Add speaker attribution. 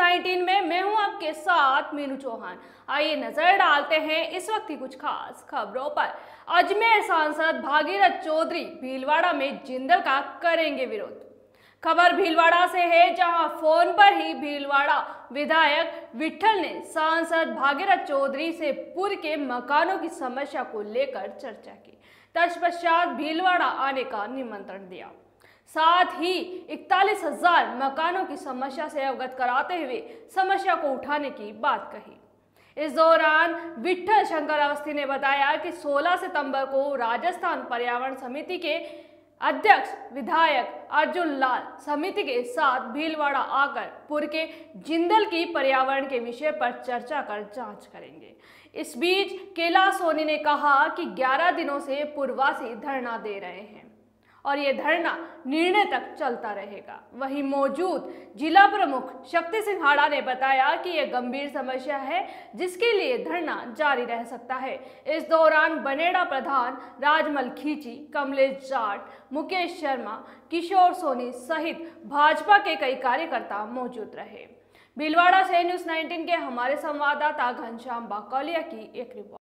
Speaker 1: 19 में मैं हूं आपके साथ मीनू चौहान। आइए नजर डालते हैं इस वक्त की कुछ खास खबरों पर। अजमेर सांसद भागीरथ चौधरी भीलवाड़ा में जिंदल का करेंगे विरोध। खबर भीलवाड़ा से है, जहां फोन पर ही भीलवाड़ा विधायक विट्ठल ने सांसद भागीरथ चौधरी से पूर्व के मकानों की समस्या को लेकर चर्चा की। तत्पश्चात भीलवाड़ा आने का निमंत्रण दिया, साथ ही 41,000 मकानों की समस्या से अवगत कराते हुए समस्या को उठाने की बात कही। इस दौरान विट्ठल शंकर अवस्थी ने बताया कि 16 सितंबर को राजस्थान पर्यावरण समिति के अध्यक्ष विधायक अर्जुन लाल समिति के साथ भीलवाड़ा आकर पूर्व के जिंदल की पर्यावरण के विषय पर चर्चा कर जांच करेंगे। इस बीच कैलाश सोनी ने कहा कि 11 दिनों से पूर्ववासी धरना दे रहे हैं और ये धरना निर्णय तक चलता रहेगा। वहीं मौजूद जिला प्रमुख शक्ति सिंह हाड़ा ने बताया कि यह गंभीर समस्या है, जिसके लिए धरना जारी रह सकता है। इस दौरान बनेड़ा प्रधान राजमल खींची, कमलेश जाट, मुकेश शर्मा, किशोर सोनी सहित भाजपा के कई कार्यकर्ता मौजूद रहे। भीलवाड़ा से न्यूज़ 19 के हमारे संवाददाता घनश्याम बाकौलिया की एक रिपोर्ट।